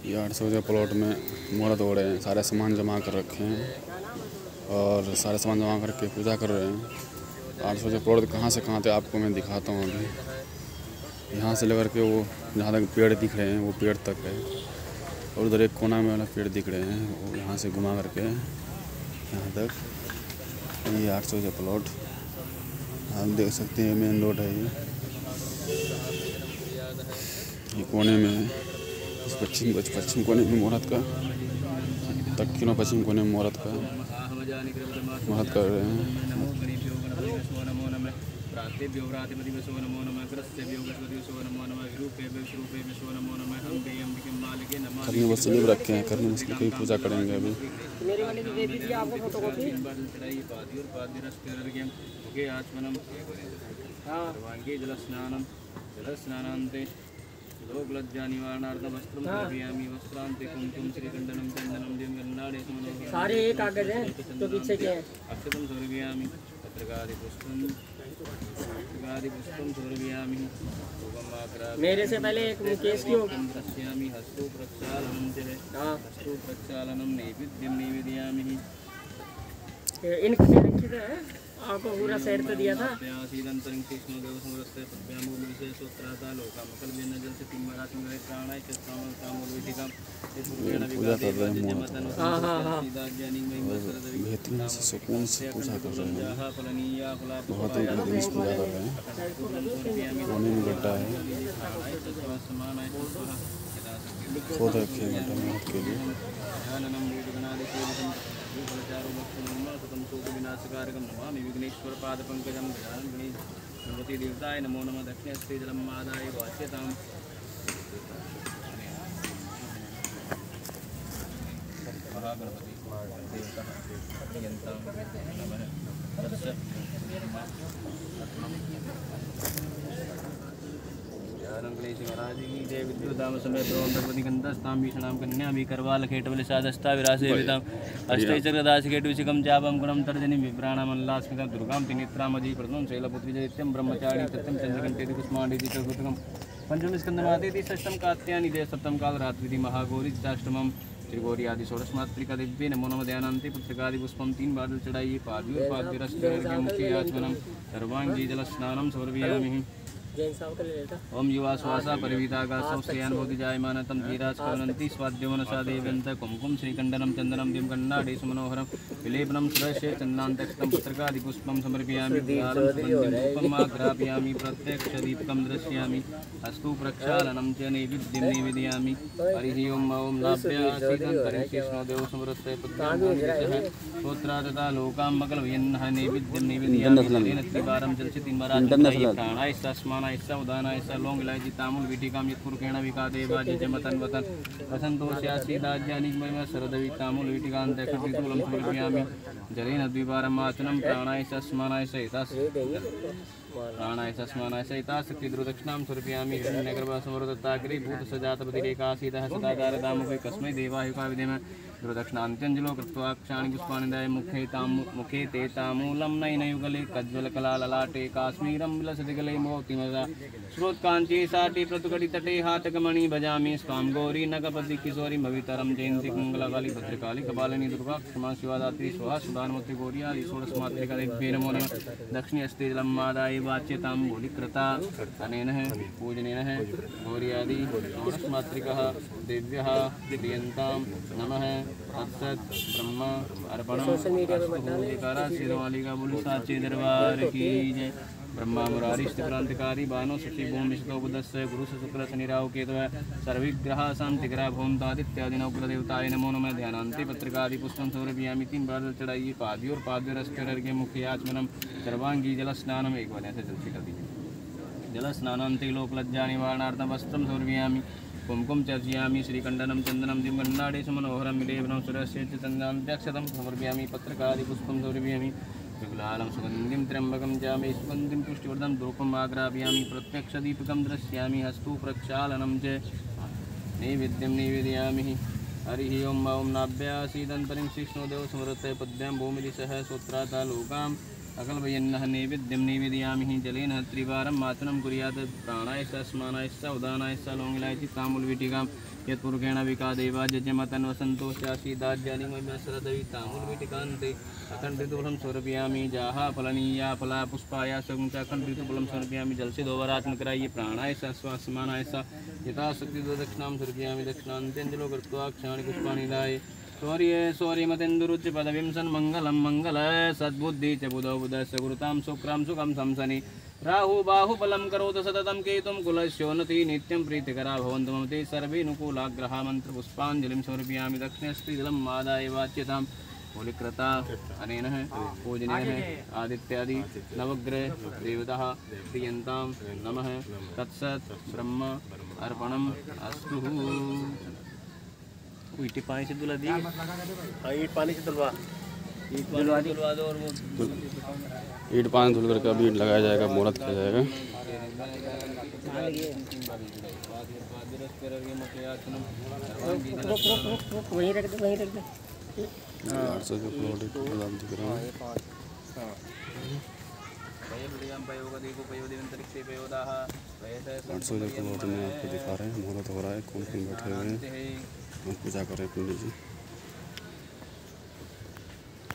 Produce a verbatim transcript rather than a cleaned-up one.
ये आठ सौ के प्लॉट में मुहूर्त हो रहे हैं, सारे सामान जमा कर रखे हैं और सारे सामान जमा करके पूजा कर रहे हैं। आठ सौ के प्लॉट कहाँ से कहाँ थे आपको मैं दिखाता हूँ। अभी यहाँ से लेकर के वो जहाँ तक पेड़ दिख रहे हैं वो पेड़ तक है, और उधर एक कोना में वाला पेड़ दिख रहे हैं, वो यहाँ से घुमा करके यहाँ तक। ये आठ सौ के प्लॉट आप देख सकते हैं, मेन रोड है ये ये कोने में है। इस पश्चिम पश्चिम कोने में मुहूर्त का, दक्षिण पश्चिम कोने में मुहूर्त का मुहूर्त कर रहे हैं। करनी वस्तु भी रखे हैं, करनी वस्तु की पूजा करेंगे अभी। सारे एक कागज हैं तो पीछे क्या है? अक्षतम स्वर्गयामि पत्रकादि पुष्पम पत्रकादि पुष्पम स्वर्गयामि मेरे से पहले एक मुकेश की होगी। दर्शयामि हस्तु प्रक्षालनम च हस्तु प्रक्षालनम नैवेद्यम निवेदयामि। इनका निरीक्षित है, आपको पूरा शहर तो दिया था। पूजा कर रहे हैं, बेहतरीन से सुकून से पूजा कर रहे हैं, बहुत ही बेहतरीन से पूजा कर रहे हैं। कोने में गड्ढा है, खोद रखे गड्ढा मेहनत के लिए। विघ्नेश्वर पाद पंकजम गणपति देवताय नमो नमः। दक्षिणस्ते जलम आदाय वाच्यताम। महागणपति देवता अग्नियंता नमः। महाराज की जय। विद्युदाम समय भगवती गंधस्ताम भीषणाम कन्या भी करवाल खेटवल साधस्ता विरासे विदाम अष्टैचक्रदास खेटविशिकम जापम गुणम तर्जनी विभ्राणाम अल्लास्मिका दुर्गाम त्रिनेत्रामजी प्रथम शैलपुत्री जैत्यम ब्रह्मचारी सत्यम चंद्रकंटेति कुष्मांडेति चतुर्थकम पंचम स्कंदमादेति षष्ठम कात्यायनि दे सप्तम कालरात्रिति महागौरी अष्टमम त्रिगौरी आदि षोडश मातृका दिव्य नमो नमः। दयानंते पुत्रकादि पुष्पम तीन बादल चढ़ाइए पाद्योर पाद्यरस्ते मुखे आचमनम सर्वांगी जल स्नानम समर्पयामि। ओम युवा श्वासा परिवीतागासौ श्रेयान भवति जायमान तम धीराज कवनन्ति स्वाद्यमनसा देवयन्त कुमकुम श्रीकण्डनं चन्दनं दिं कन्नाडेषु मनोहरं विलेपनं सुरस्य चन्दान्तक्षतं पत्रकादिपुष्पं समर्पयामि। धूपमाग्रापयामि प्रत्यक्षदीपकं दृश्यामि अस्तु प्रक्षालनं च नैवेद्यं निवेदयामि। हरिः ओम ओम नाभ्यासीदन्तरिक्षेष्णोदेव समृत्ते पुत्रान् श्रोत्रा तथा लोकां मकलयन्नः नैवेद्यं निवेदयामि। त्रिवारं जलचितिं मराजि प्राणाय तस्मात् ऐसा उदान ऐसा लौंग इलायची तामुल विटिकाम यत्पुरुकेण विकादेवा जजमतन वतन वसंतोष्यासीदाज्ञानिक महिमा शरदवि तामुल विटिकांत खटितूलम समर्पयामि। जलेन द्विवारम् आचनं प्राणाय स्मरणाय सहितास् प्राणाय स्मरणाय सहितास् शक्तिदुर्दक्षिणां समर्पयामि। हिरण्यगर्भः समरुदत्ताग्रे भूतसजातपतिरेकासीदः सदाकारदामुखे कस्मै देवायुका विधेम गुरुदक्षिणान्त्यञ्जलो कृत्वा क्षाणि पुष्पाणिदाय मुखे तामु मुखे ते तामूलं नयनयुगले कज्ज्वलकलाललाटे काश्मीरं विलसति गले मोतिमदा श्रोत्काञ्ची साटी प्रतिकटितटे हातकमणि भजामि स्वां गौरी नगपति किशोरी भवितरं जयन्ति मंगलकाली भद्रकाली कपालिनी दुर्गा क्षमा शिवादात्री स्वाहा सुधान्मूर्ति गौरी आदि षोडशमातृका देव्यै नमो नमः। दक्षिणहस्ते जलम् आदाय वाच्यतां बोलिकृता अनेन पूजनेन गौरी आदि षोडशमातृकः देव्यः प्रियन्तां नमः। तत्सत् ब्रह्म अर्पणम् अस्तु शिरोवालिका बोली साचे दरबार की जय। ब्रह्मा मुरारी स्थिप्रांतिकारी बानो शशि भूम विष्णु बुधस्य गुरु शुक्र शनि राहु केतु सर्विग्रह शांतिग्रह भूमतादित्यादि नवग्रहदेवताय नमो नमः। ध्यानांते पत्रकादि पुष्पं समर्पयामि। तीन बार चढ़ाइए पाद्योर पाद्योरस्कर्घ्य मुखे आचमनम सर्वांगी जल स्नानम। एक बार ऐसे जल से कर दीजिए। जल स्नानांते लोकलज्जा निवारणार्थम वस्त्रम समर्पयामि। कुमकुम चर्चयामि श्रीकंडनम चंदनम दिं कन्नाडेषु मनोहरं विलेपनं सुरस्य च चन्दान्तक्षतं समर्पयामि। पत्रकादि पुष्पं समर्पयामि। विगुलालं सुगन्धिं त्र्यम्बकं जामि सुगन्धिं पुष्टिवर्धनं धूपम् आग्रापयामि। प्रत्यक्षदीपकं दृश्यामि हस्तु प्रक्षालनं च नैवेद्यं निवेदयामि। हरिः ओम ओम नाभ्यासीदन्तरिं श्रीष्णुदेव समृत्ते पद्भ्यां भूमिदिशः श्रोत्राता लोकाम् अकल्पयन्नः नैवेद्यं निवेदयामि। जलेन त्रिवारम् आचनं कुर्यात् प्राणाय स्मरणाय उदानाय लौंग इलायची ताम्बूल विटिकां यत्पुरुषेण विकादेवा जजमतन्वसन्तोष्यासीदाज्यानि महिम्यश्रदवितामुर्विटिकान्ते अखण्डितुफलं समर्पयामि जाहा फलनीया फला पुष्पाया सगुंच अखण्डितुफलं समर्पयामि जलसिदोवरात्मकराय प्राणाय श्वासमानाय स यथाशक्ति दक्षिणां समर्पयामि दक्षिणान्त्यञ्जलो कृत्वा क्षाणि पुष्पाणि दाय शौर्ये शौर्यमतेन्दुरुच्च पदवीं सन्मङ्गलं मङ्गल सद्बुद्धि च बुधौ बुधस्य गुरुतां शुक्रां सुखं संसनि राहु बाहुबलं करोतु सततं केतुं कुलस्योन्नति नित्यं प्रीतिकरा भवन्तु मम ते सर्वेऽनुकूलाग्रहा मन्त्रपुष्पाञ्जलिं समर्पयामि दक्षिणस्त्रीदलं मादाय वाच्यतां मूलिकृता अनेन पूजनीयः आदित्यादि नवग्रह देवताः प्रियन्तां नमः तत्सत् ब्रह्म अर्पणम् अस्तु। ईटी पानी से धुला दी, हाँ ईट पानी से धुलवा ईट धुलवा धुलवा दो और वो ईट पानी धुल करके अभी ईट लगाया जाएगा, मुहूर्त किया जाएगा। वहीं रख दे वहीं रख दे आठ सौ के प्लॉट दिख रहा है। आठ सौ के प्लॉट में आपको दिखा रहे हैं, मुहूर्त हो रहा है, कौन कौन बैठे हुए हैं, पूजा कर रहे हैं पंडित जी।